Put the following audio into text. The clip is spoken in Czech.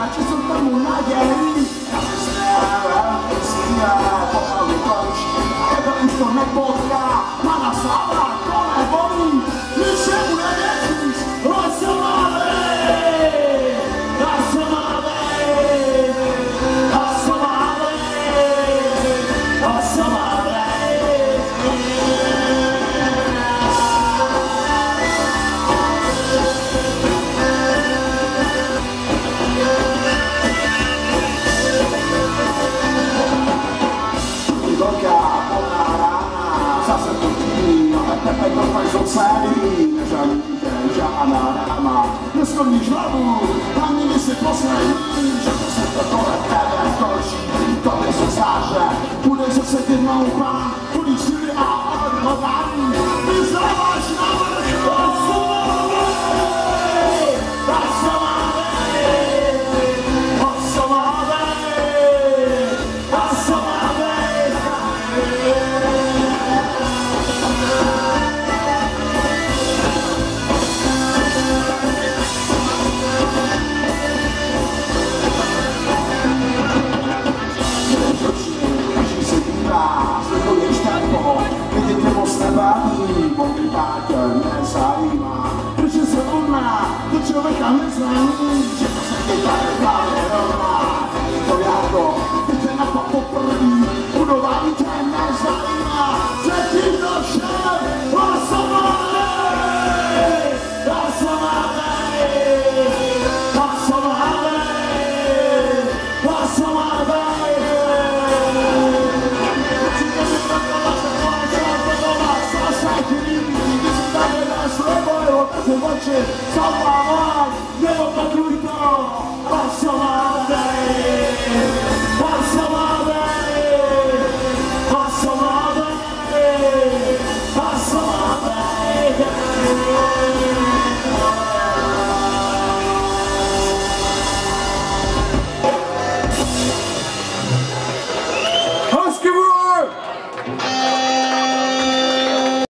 či jsou tomu naději. Já si směrem, pomalu končí, tebe už to nepotká, pana sláva, to nebolí, ničemu nevěříš, žádná dáma, nesklonníš hlavu, ani si poslední, že to se to kolem tebe točí, to mi se zdá, že budeš zase jednou pán, budeš síly a odhodání, vyznáváš na vrchu, člověka neznají, že to se ti tady právě rovná. To jako, když se na to poprví, budování tě nezajímá, že ti to všem hlasovali, hlasovali, hlasovali, hlasovali. Určitě mi to se konečná podoba, zase chvíli, když si tady neslibuji, otevři oči, co mám, nebo to tvůj to, hlasovali.